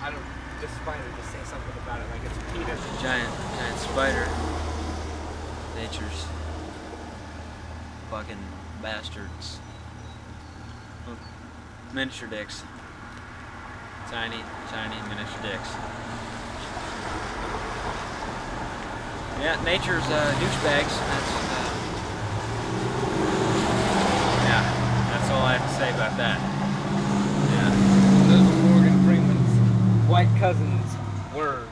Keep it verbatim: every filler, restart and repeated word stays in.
I don't, this spider, just say something about it like it's penis. Giant, giant spider. Nature's fucking bastards. Miniature dicks. Tiny, tiny miniature dicks. Yeah, nature's uh, douchebags. That's, uh, yeah, that's all I have to say about that. Yeah. Those are Morgan Freeman's white cousin's words.